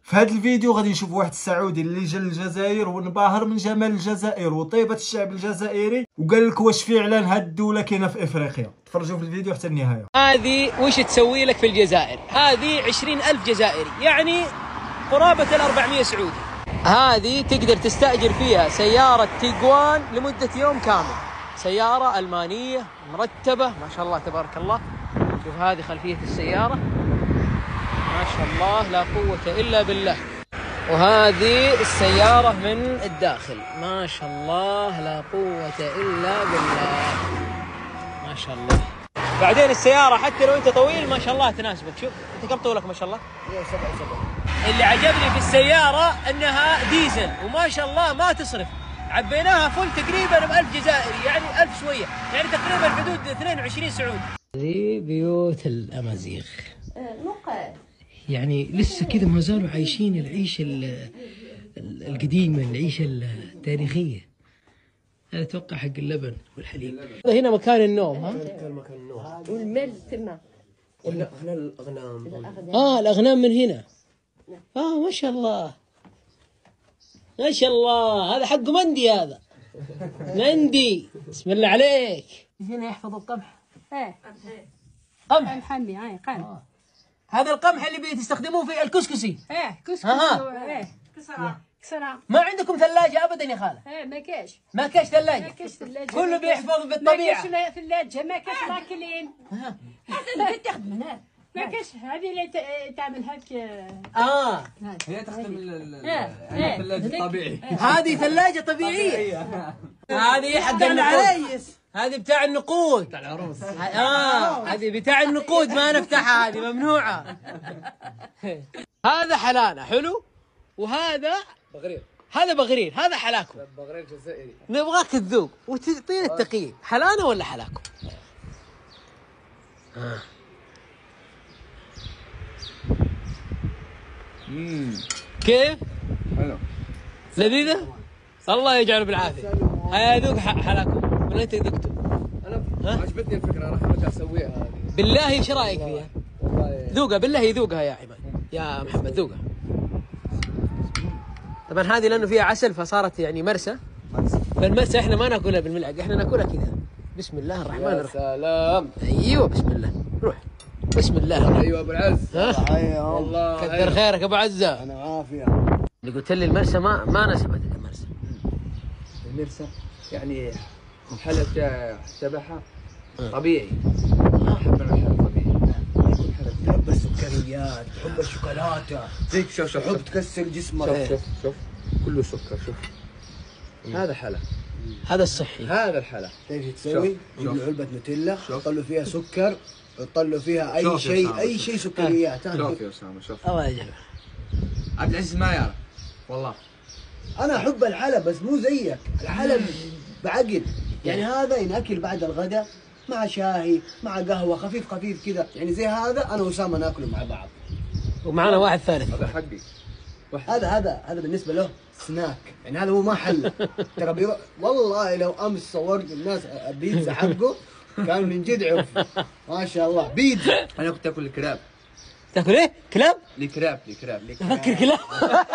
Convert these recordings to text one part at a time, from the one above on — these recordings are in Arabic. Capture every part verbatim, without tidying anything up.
في هذا الفيديو غادي نشوف واحد السعودي اللي جا للجزائر وانبهر من جمال الجزائر وطيبة الشعب الجزائري، وقال لك واش فعلا هاد الدولة كاينة في افريقيا. تفرجوا في الفيديو حتى النهاية. هذه وش تسوي لك في الجزائر؟ هذه عشرين ألف جزائري، يعني قرابة الأربعمية سعودي. هذه تقدر تستأجر فيها سيارة تيغوان لمدة يوم كامل، سيارة ألمانية مرتبة ما شاء الله تبارك الله. شوف هذه خلفية السيارة ما شاء الله لا قوة إلا بالله، وهذه السيارة من الداخل ما شاء الله لا قوة إلا بالله ما شاء الله. بعدين السيارة حتى لو أنت طويل ما شاء الله تناسبك. شوف أنت كم طولك ما شاء الله؟ سبعة سبعة. اللي عجبني في السيارة أنها ديزل وما شاء الله ما تصرف. عبيناها فل تقريبا بألف جزائري، يعني ألف شوية، يعني تقريبا حدود اثنين وعشرين سعودي. هذه بيوت الأمازيغ، يعني لسه كذا ما زالوا عايشين العيشة القديمة، العيشة التاريخية. هذا أتوقع حق اللبن والحليب. هذا هنا مكان النوم. ها؟ مكان النوم. والمال تما. ولا هنا الأغنام. آه الأغنام من هنا. آه ما شاء الله ما شاء الله. هذا حق مندي، هذا مندي بسم الله عليك. هنا يحفظ القمح. ايه قمح محمي. هاي قمح. آه. هذا القمح اللي بتستخدموه في الكسكسي. ايه كسكسي. ايه كسرة كسرة. ما عندكم ثلاجة أبدا يا خالة؟ ايه ما كاش ما كاش ثلاجة. ما كاش ثلاجة. كله بيحفظ بالطبيعة. ما كاش ثلاجة، ما كاش ماكلين. هذا تاخذ من هذا. ما كاش هذه اللي تعمل هيك. اه هي تخدم الثلاجة الطبيعي. هذه ثلاجة طبيعية. هذه حق النقود، هذه بتاع النقود بتاع العروس. اه هذه بتاع النقود ما نفتحها، هذه ممنوعة. هذا حلانة حلو، وهذا بغرير. هذا بغرير، هذا حلاكم. بغرير جزائري. نبغاك تذوق وتعطينا التقييم، حلانة ولا حلاكم؟ آه. امم كيف؟ حلو. لذيذة؟ الله يجعله بالعافية. هيا ذوق حلاكم ولا انت ذقتوا؟ انا عجبتني الفكرة، راح ارجع اسويها هذه. بالله ايش رايك فيها؟ والله ذوقها بالله، يذوقها يا عماد يا محمد، ذوقها. طبعا هذه لانه فيها عسل فصارت يعني مرسى. فالمرسى احنا ما ناكلها بالملعقة، احنا ناكلها كذا. بسم الله الرحمن يا الرحيم. سلام. ايوه بسم الله، روح بسم الله الرحمن. ايوه ابو العز. ها؟ والله كثر خيرك ابو عزة. انا عافية. اللي قلت لي المرسى ما ما نسبتك المرسى. المرسى يعني الحلب تبعها طبيعي. احب انا الحلب طبيعي. تحب السكريات، تحب الشوكولاته، زيك شوف شوف تحب تكسر جسمك. شوف شوف شوف كله سكر. شوف هذا حلا، هذا الصحي. هذا الحلا. تعرف ايش تسوي؟ تجيب له علبه نوتيلا، تطلوا فيها سكر، تطلوا فيها اي شوف يا شيء أسامة، اي شوف. شيء سكريات. شوف يا اسامه شوف. الله يجعله. عبد العزيز ما يعرف والله. انا احب الحلب بس مو زيك، الحلب بعقل، يعني هذا ينأكل بعد الغداء مع شاهي مع قهوه خفيف خفيف كذا، يعني زي هذا انا واسامه ناكله مع بعض. ومعنا واحد ثالث. هذا حقي. هذا هذا هذا بالنسبه له سناك، يعني هذا هو ما حل. ترى بيروح والله لو امس صورت الناس البيتزا حقه كان من جد عرف ما شاء الله بيتزا. انا كنت اكل الكراب. تاكل ايه؟ كلاب؟ لي كراب لي كراب لي كراب. افكر كلاب.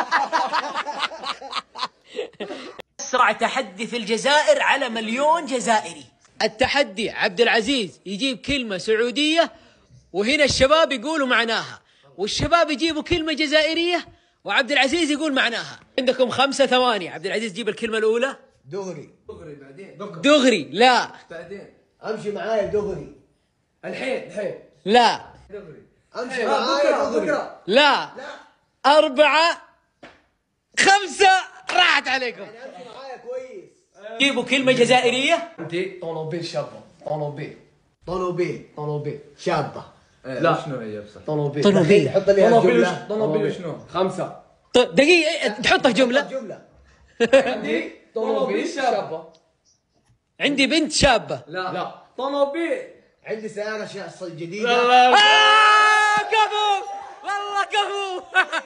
اسرع تحدي في الجزائر على مليون جزائري. التحدي عبد العزيز يجيب كلمة سعودية وهنا الشباب يقولوا معناها، والشباب يجيبوا كلمة جزائرية وعبد العزيز يقول معناها. عندكم خمسة ثواني. عبد العزيز جيب الكلمة الأولى. دغري دغري بعدين. دغري لا. بعدين. امشي معايا دغري. الحين الحين. لا. دغري. امشي معايا دغري. لا. أربعة خمسة راحت عليكم. امشي معايا كويس. جيبوا كلمة جزائرية. انت طونوبيل شابه. طونوبيل. طونوبيل طونوبيل شابه. لا شنو هي بصح؟ طونوبيل. طونوبيل. حط لي طونوبيل. جمله. طونوبيل شنو؟ خمسة. طيب دقيقة تحطها جملة. جمله. عندي طونوبيل شابه. عندي بنت شابة. لا لا طونوبيل. عندي سياره شا- جديده. آه كفو والله كفو.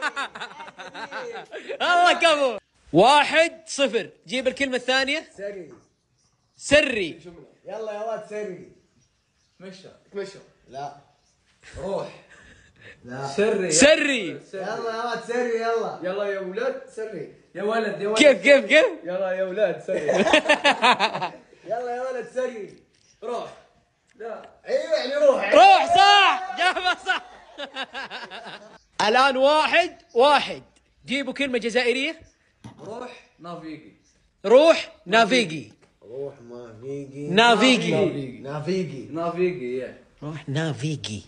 والله كفو. واحد صفر. جيب الكلمة الثانية. سري. سري. يلا يا واد سري. مشى مشى. لا روح. لا سري سري. يلا يا ولد سري يلا. يلا يا ولاد سري. يا ولد يا ولد كيف كيف كيف؟ يلا يا ولاد سري. يلا يا ولد سري. روح. لا ايوه يعني روح. روح صح، جابها صح. الآن واحد واحد، جيبوا كلمة جزائرية. روح نافيجي. روح نافيجي. روح ما فيجي. نافيجي. نافيجي. نافيجي يا. روح نافيجي.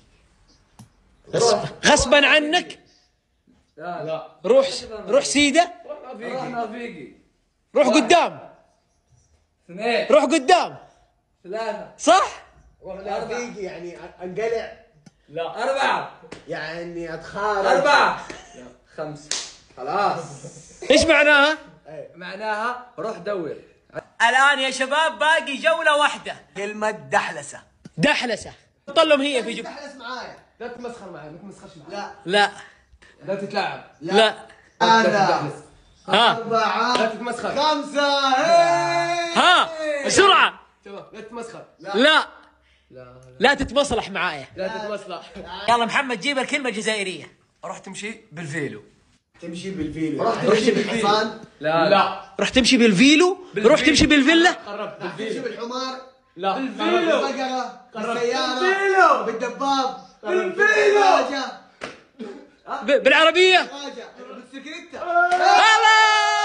غصبا عنك. لا لا روح روح سيدة. روح نافيجي. روح قدام. اثنين روح قدام. ثلاثة. صح؟ روح لأربعة. نافيجي يعني انقلع. لا أربعة. يعني اتخارج. أربعة. خمسة. خلاص. ايش معناها؟ معناها روح دور. الآن يا شباب باقي جولة واحدة. كلمة دحلسة. دحلسة. طلهم هي في جب. دحلس معايا. لا تتمسخر معي، ما تتمسخرش معي. لا لا لا تتلاعب. لا. هذا ها أربعة لا تتمسخر. خمسة. هي. ها بسرعة. شباب لا تتمسخر. لا لا تتمصلح معايا. لا تتمسخر. يلا محمد جيب الكلمة الجزائرية. روح تمشي بالفيلو. تمشي بالفيلو. روح تمشي بالحصان. لا لا روح تمشي بالفيلو. روح تمشي بالفيلا. قرب تمشي بالفيلو. بالحمار. لا بالبقرة. بالسيارة. بالفيلو. بالدباب. بالفيلو. بالدراجة. ب- بالعربية. بالدراجة. بالسكريتة. الله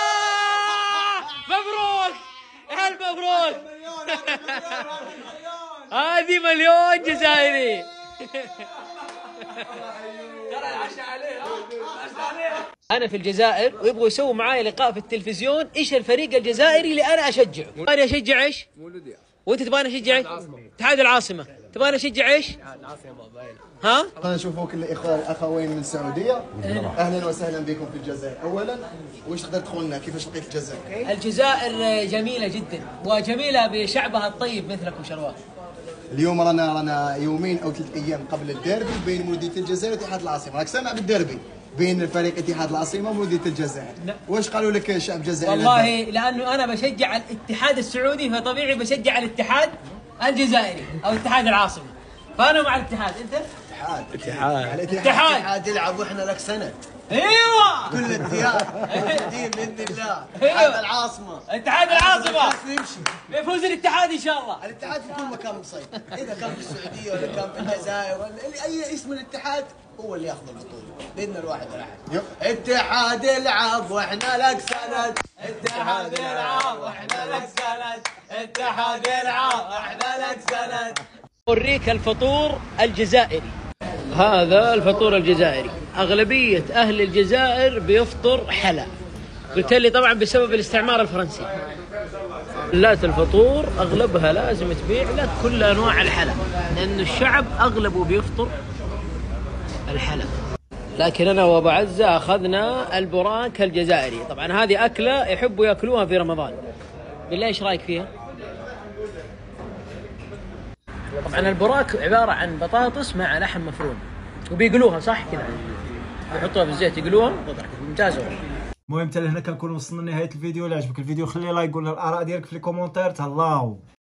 مبروك، هل مبروك. هذه مليون جزائري. ترى العشاء عليه. العشاء عليه. انا في الجزائر ويبغوا يسووا معاي لقاء في التلفزيون. ايش الفريق الجزائري اللي انا اشجعه؟ انا اشجع ايش؟ مولودية. وانت تبغاني اشجع ايش؟ اتحاد العاصمة. تبغاني اشجع ايش؟ ها؟ خلينا نشوفوا كل الاخوه الاخوين من السعوديه. اهلا وسهلا بكم في الجزائر. اولا وش تقدر تقول لنا كيفاش لقيت الجزائر؟ الجزائر جميلة جدا وجميلة بشعبها الطيب مثلكم شروان. اليوم رانا رانا يومين او ثلاث ايام قبل الديربي بين مولوديه الجزائر واتحاد العاصمه. راك سامع بالديربي بين فريق اتحاد العاصمه ومولوديه الجزائر. واش قالوا لك شعب الجزائر؟ والله لانه انا بشجع الاتحاد السعودي فطبيعي بشجع الاتحاد الجزائري او اتحاد العاصمة. فانا مع الاتحاد. انت؟ اتحاد. اتحاد. الاتحاد الاتحاد يلعب واحنا لك سند. ايوه كل الديار الدين باذن الله. أيوة. اتحاد العاصمه. اتحاد العاصمة. الناس نمشي. يفوز الاتحاد ان شاء الله. الاتحاد في كل مكان مصيد. اذا كان في السعوديه ولا كان في الجزائر ولا اي اسم الاتحاد هو اللي ياخذ البطوله باذن الواحد الاحد. اتحاد العب واحنا لك سند. اتحاد العاب واحنا لك سند. اتحاد العاب واحنا لك سند. اوريك الفطور الجزائري. هذا الفطور الجزائري. اغلبية اهل الجزائر بيفطر حلا. قلت لي طبعا بسبب الاستعمار الفرنسي. محلات الفطور اغلبها لازم تبيع لك كل انواع الحلا لانه الشعب اغلبه بيفطر الحلا. لكن انا وابو عزة اخذنا البراك الجزائري. طبعا هذه اكله يحبوا ياكلوها في رمضان. بالله ايش رايك فيها؟ طبعا البراك عباره عن بطاطس مع لحم مفروم وبيقلوها صح كذا. يحطوها في الزيت يقلوها. ممتازه. المهم حتى لهنا كنكون وصلنا لنهايه الفيديو. اللي عجبك الفيديو خلي لايك، قول لنا الاراء ديالك في الكومونتير. تهلاو.